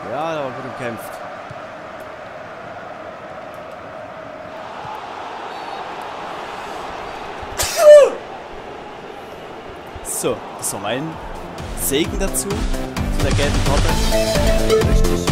Ja, da war gut gekämpft. So, das war mein Segen dazu, zu der gelben Karte. Richtig.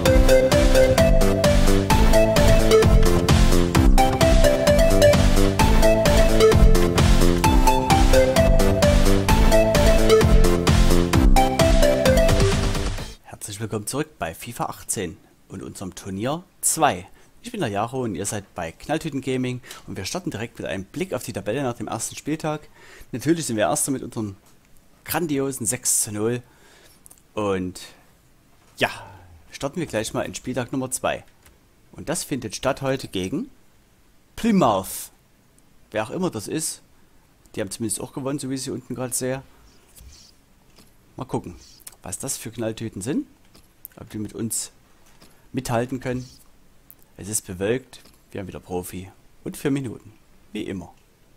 Herzlich willkommen zurück bei FIFA 18 und unserem Turnier 2. Ich bin der Jaro und ihr seid bei Knalltüten Gaming und wir starten direkt mit einem Blick auf die Tabelle nach dem ersten Spieltag. Natürlich sind wir Erster mit unserem grandiosen 6:0 und ja, starten wir gleich mal in Spieltag Nummer 2. Und das findet statt heute gegen Plymouth. Wer auch immer das ist, die haben zumindest auch gewonnen, so wie ich sie unten gerade sehe. Mal gucken, was das für Knalltüten sind, ob die mit uns mithalten können. Es ist bewölkt, wir haben wieder Profi und 4 Minuten, wie immer.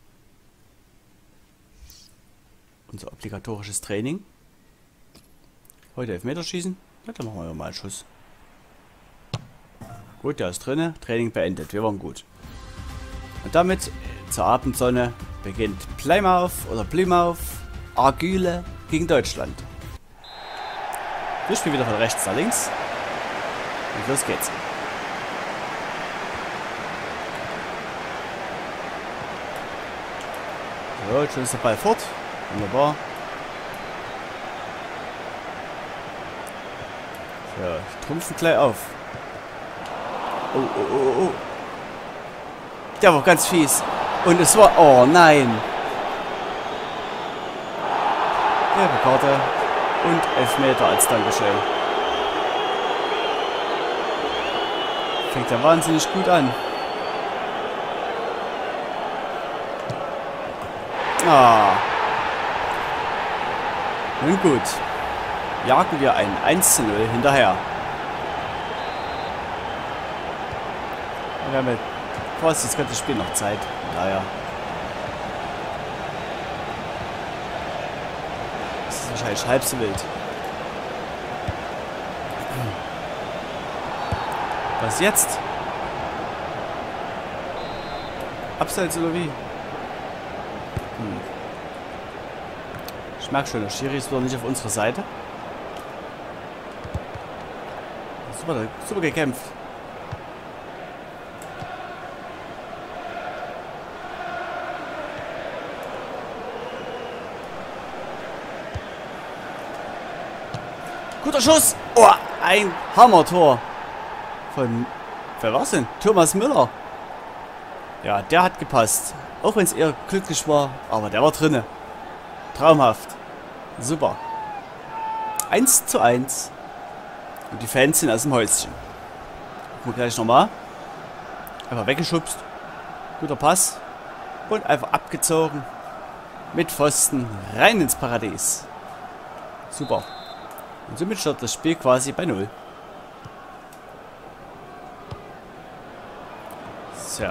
Unser obligatorisches Training. Heute Elfmeterschießen, ja, dann machen wir mal einen Schuss. Gut, der ist drinne, Training beendet, wir waren gut. Und damit zur Abendsonne beginnt Plymouth Argyle gegen Deutschland. Wir spielen wieder von rechts nach links. Und los geht's. So, jetzt ist der Ball fort. Wunderbar. So, ich trumpfe gleich auf. Oh, oh, oh, oh. Der war ganz fies. Und es war... Oh, nein. Gelbe Karte. Und Elfmeter als Dankeschön. Fängt ja wahnsinnig gut an. Ah. Nun gut. Jagen wir ein 1:0 hinterher. Wir haben quasi das ganze Spiel noch Zeit. Naja. Das ist wahrscheinlich halb so wild. Was jetzt? Abseits oder wie? Ich merke schon, der Schiri ist wieder nicht auf unserer Seite. Super, super gekämpft. Guter Schuss! Oh, ein Hammertor. Von... Wer war's denn? Thomas Müller. Ja, der hat gepasst. Auch wenn es eher glücklich war, aber der war drinne. Traumhaft. Super. 1:1. Und die Fans sind aus dem Häuschen. Gucken wir gleich nochmal. Einfach weggeschubst. Guter Pass. Und einfach abgezogen. Mit Pfosten rein ins Paradies. Super. Und somit startet das Spiel quasi bei 0. So.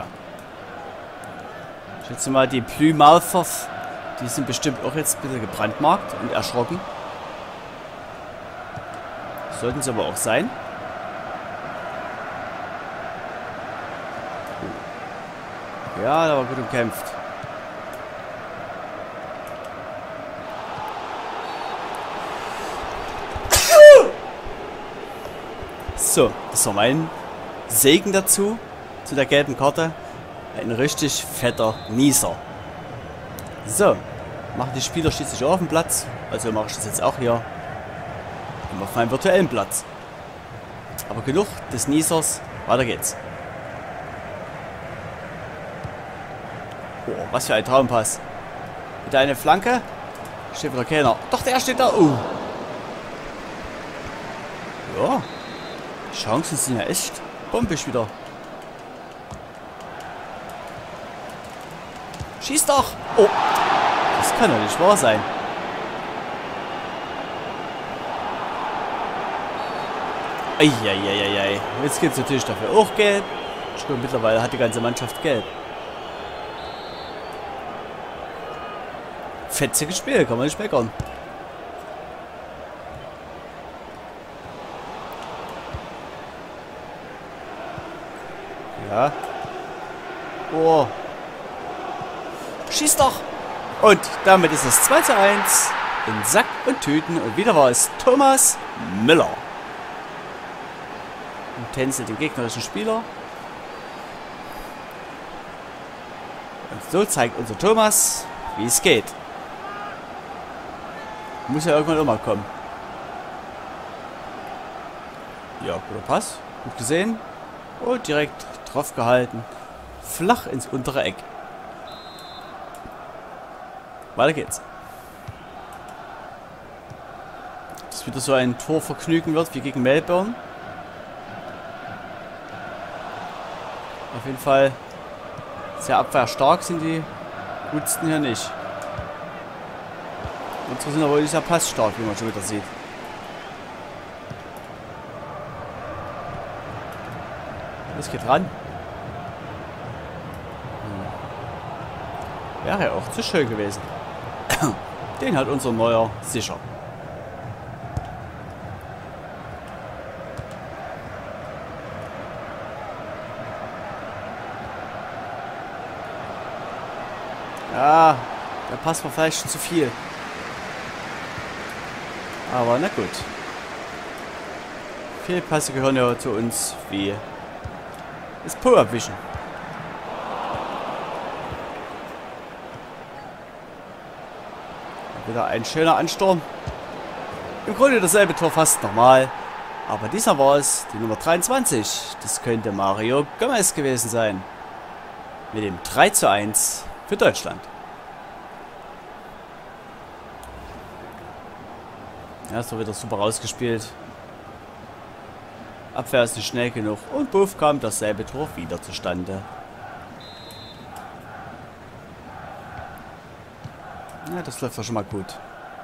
Ich schätze mal, die Plymouthers, die sind bestimmt auch jetzt ein bisschen gebrandmarkt und erschrocken. Sollten sie aber auch sein. Ja, da war gut umkämpft. So, das war mein Segen dazu, zu der gelben Karte. Ein richtig fetter Nieser. So, machen die Spieler schließlich auch auf den Platz. Also mache ich das jetzt auch hier. Auf meinem virtuellen Platz. Aber genug des Niesers. Weiter geht's. Oh, was für ein Traumpass. Wieder eine Flanke. Steht wieder keiner. Doch, der steht da. Oh. Ja. Die Chancen sind ja echt bombisch wieder. Schieß doch. Oh. Das kann doch nicht wahr sein. Eieieiei. Jetzt gibt es natürlich dafür auch gelb. Ich glaube, mittlerweile hat die ganze Mannschaft gelb. Fetziges Spiel, kann man nicht meckern. Ja. Oh. Schieß doch! Und damit ist es 2:1 in Sack und Tüten. Und wieder war es Thomas Müller. Und tänzelt den gegnerischen Spieler. Und so zeigt unser Thomas, wie es geht. Muss ja irgendwann immer kommen. Ja, guter Pass. Gut gesehen. Und direkt drauf gehalten. Flach ins untere Eck. Weiter geht's. Dass wieder so ein Torvergnügen wird wie gegen Melbourne. Auf jeden Fall sehr abwehrstark sind die Gutsten hier nicht. Unsere sind aber nicht sehr passstark, wie man schon wieder sieht. Das geht ran. Wäre ja auch zu schön gewesen. Den hat unser Neuer sicher. Ja, der Pass war vielleicht zu viel. Aber na gut. Fehlpässe gehören ja zu uns wie das Po abwischen. Wieder ein schöner Ansturm. Im Grunde dasselbe Tor fast nochmal. Aber diesmal war es die Nummer 23. Das könnte Mario Gomez gewesen sein. Mit dem 3:1 für Deutschland. Ja, so wieder super rausgespielt. Abwehr ist nicht schnell genug. Und buff kam dasselbe Tor wieder zustande. Ja, das läuft doch schon mal gut.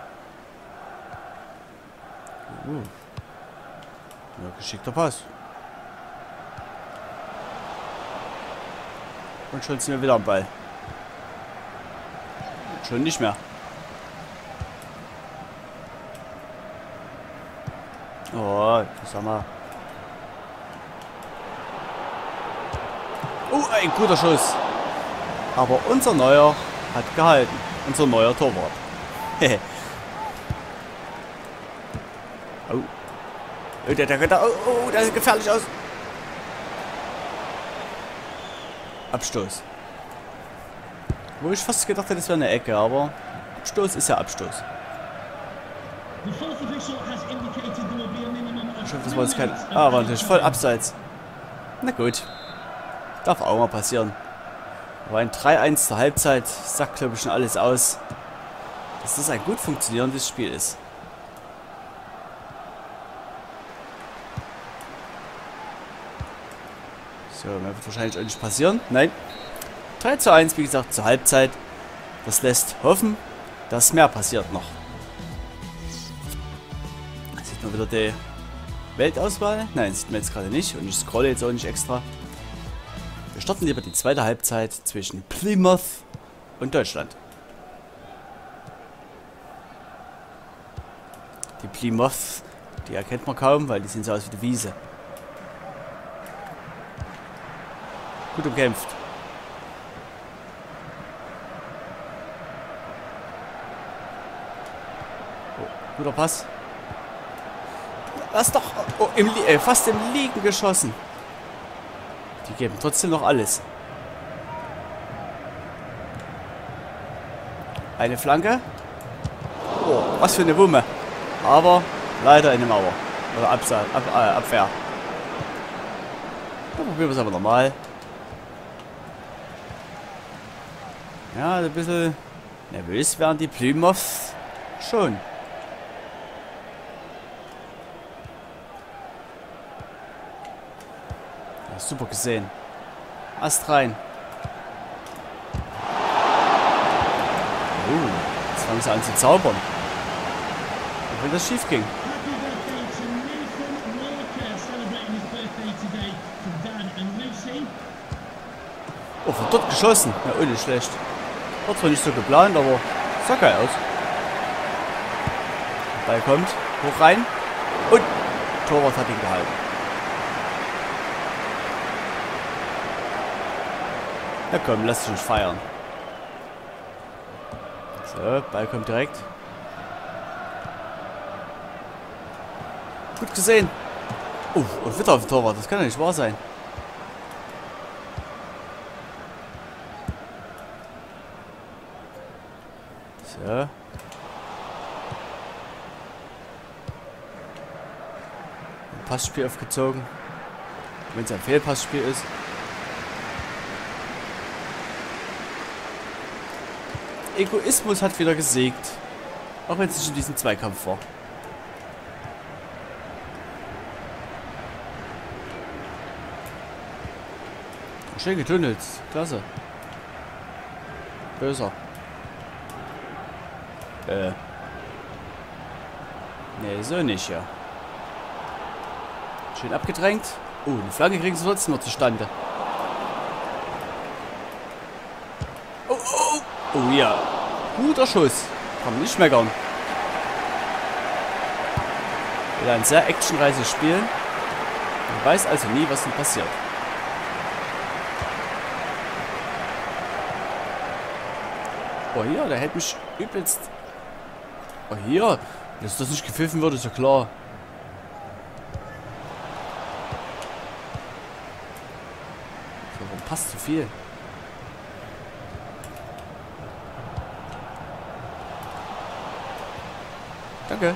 Ja, geschickter Pass. Und schon sind wir wieder am Ball. Und schon nicht mehr. Oh, sag mal. Oh, ein guter Schuss. Aber unser Neuer hat gehalten. Unser neuer Torwart. Oh. Oh, der sieht gefährlich aus. Abstoß. Wo ich fast gedacht hätte, das wäre eine Ecke, aber Abstoß ist ja Abstoß. Ich hoffe, das war jetzt kein... Ah, war natürlich voll abseits. Na gut. Darf auch mal passieren. Aber ein 3:1 zur Halbzeit sagt, glaube ich, schon alles aus, dass das ein gut funktionierendes Spiel ist. So, mehr wird wahrscheinlich auch nicht passieren. Nein. 3:1, wie gesagt, zur Halbzeit. Das lässt hoffen, dass mehr passiert noch. Da sieht man wieder die Weltauswahl. Nein, sieht man jetzt gerade nicht. Und ich scrolle jetzt auch nicht extra. Wir starten lieber die zweite Halbzeit zwischen Plymouth und Deutschland. Die Plymouth, die erkennt man kaum, weil die sehen so aus wie die Wiese. Gut umkämpft. Oh, guter Pass. Lass doch... Oh, fast im Liegen geschossen. Die geben trotzdem noch alles. Eine Flanke. Oh, was für eine Wumme. Aber leider eine Mauer. Oder Abwehr. Dann probieren wir es aber normal. Ja, ein bisschen nervös werden die Plymouth schon. Ja, super gesehen. Ast rein. Jetzt fangen sie an zu zaubern. Auch wenn das schief ging. Oh, von dort geschossen. Ja, oh, nicht schlecht. War zwar nicht so geplant, aber sah geil aus. Der Ball kommt, hoch rein und Torwart hat ihn gehalten. Na komm, lass dich nicht feiern. So, Ball kommt direkt. Gut gesehen. Und wieder auf dem Torwart. Das kann ja nicht wahr sein. So. Passspiel aufgezogen. Wenn es ein Fehlpassspiel ist. Egoismus hat wieder gesiegt. Auch wenn es nicht in diesem Zweikampf war. Schön getunnelt. Klasse. Böser. Nee, so nicht, ja. Schön abgedrängt. Die Flagge kriegen sie trotzdem noch zustande. Oh ja. Guter Schuss. Kann man nicht meckern. Wieder ein sehr actionreiches Spiel. Man weiß also nie, was denn passiert. Oh hier, der hält mich übelst. Oh hier, dass das nicht gepfiffen wird, ist ja klar. So, warum passt so viel? Danke.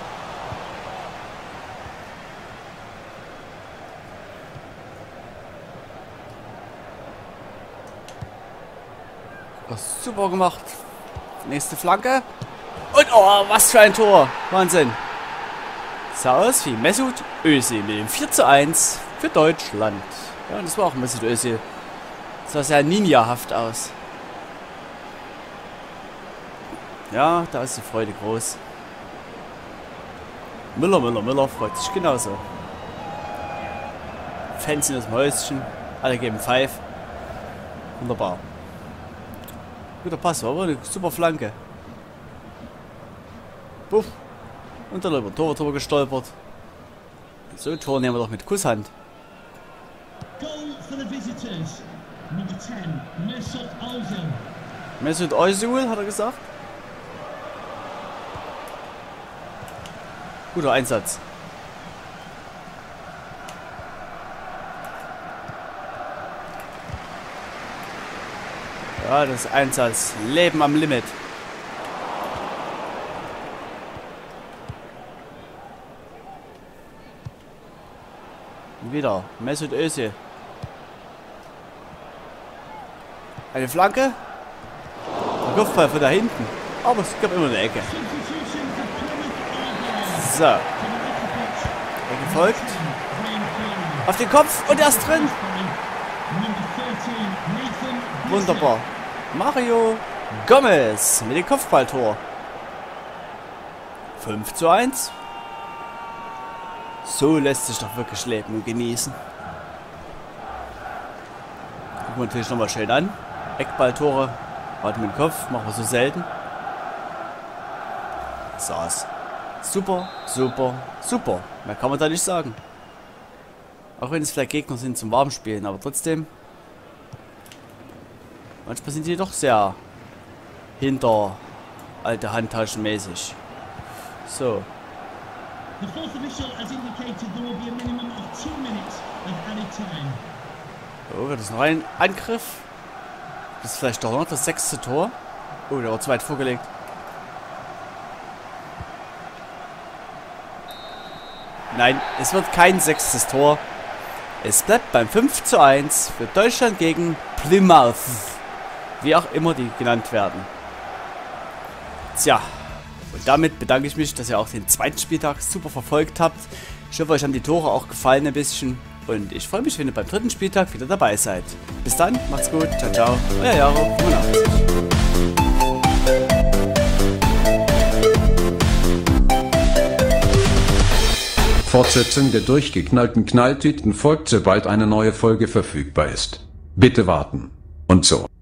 Oh, super gemacht. Nächste Flanke. Und oh, was für ein Tor. Wahnsinn. Sah aus wie Mesut Özil mit dem 4:1 für Deutschland. Ja, und das war auch Mesut Özil. Sah sehr ninjahaft aus. Ja, da ist die Freude groß. Müller freut sich genauso. Fans in das Häuschen. Alle geben Pfeif. Wunderbar. Guter Pass, war aber eine super Flanke. Puff. Und dann über Tor drüber gestolpert. So ein Tor nehmen wir doch mit Kusshand. Goal for the visitors. Number 10, Mesut Özil. Mesut Özil, hat er gesagt. Guter Einsatz. Ja, das ist Einsatz. Leben am Limit. Und wieder Mesut Özil. Eine Flanke. Der Kopfball von da hinten. Aber es gab immer eine Ecke. So. Er gefolgt. Auf den Kopf und er ist drin. Wunderbar. Mario Gomez mit dem Kopfballtor. 5:1. So lässt sich doch wirklich leben und genießen. Gucken wir natürlich nochmal schön an. Eckballtore. Warte mit dem Kopf. Machen wir so selten. Saß. Super, super, super. Mehr kann man da nicht sagen. Auch wenn es vielleicht Gegner sind zum Warmspielen, aber trotzdem. Manchmal sind die doch sehr hinter alte Handtaschen mäßig. So. Oh, wird das noch ein Angriff? Das ist vielleicht doch noch das 6. Tor. Oh, der war zu weit vorgelegt. Nein, es wird kein 6. Tor. Es bleibt beim 5:1 für Deutschland gegen Plymouth. Wie auch immer die genannt werden. Tja, und damit bedanke ich mich, dass ihr auch den zweiten Spieltag super verfolgt habt. Ich hoffe, euch haben die Tore auch gefallen ein bisschen. Und ich freue mich, wenn ihr beim dritten Spieltag wieder dabei seid. Bis dann, macht's gut, ciao, ciao, euer Jaro, 85. Fortsetzung der durchgeknallten Knalltüten folgt, sobald eine neue Folge verfügbar ist. Bitte warten. Und so.